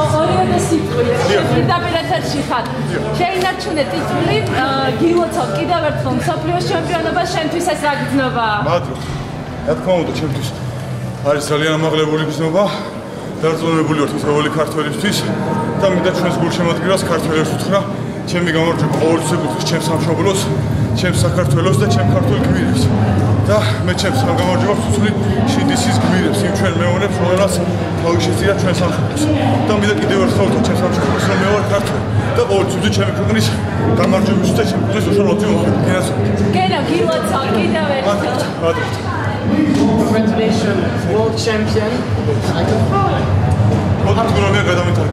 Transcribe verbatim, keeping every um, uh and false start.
ორივე სიტყვია. პირდაპირ ეთერში ხარ. შეინარჩუნე ტიტული გილოცავ კიდევ ერთხელ მსოფლიოს ჩემპიონობა შენთვის ეს რა გრძნობაა? მადლობ. რა თქმა უნდა, ჩემთვის არის ძალიან ამაღლებული გრძნობა. დარწმუნებული ვარ თითოეული ქართველისთვის და მინდა ჩვენს გულშემატკივრას ქართველებს ვუთხრა, ჩემი გამარჯვება ყოველთვის ეკუთვნის ჩემს სამშობლოს, ჩემს საქართველოს და ჩემ ქართულ გმირებს. და მე ჩემს გამარჯვებას ვუწვდი შინდისის გმირებს, იმ ჩვენ მეომრებს, რომელსაც თავი შეწირა ჩვენ სამშობლოს. და მინდა კიდევ ერთხელ ვთქვა ჩემს სამშობლოს, რომ მე ვარ ქართველი და ყოველთვის ვუწვდი ჩემი ქვეყნის გამარჯვებისთვის და ჩემი ქვეყნის უშუალოდ მოხდა. გენა გილოცავ კიდევ ერთხელ. მადლობ. Congratulations, world champion. მოდით გრომია გადამეთა